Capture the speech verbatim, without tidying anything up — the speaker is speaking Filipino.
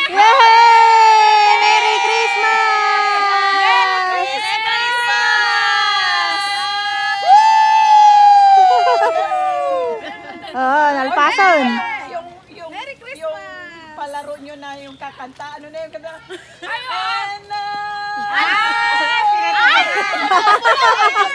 Yay! Merry Christmas! Merry Christmas! Oh, nalpason. Yung, yung, Merry Christmas! yung palaro nyo na yung kakanta. Ano na yung kanta? Ayun! And, uh, Ah!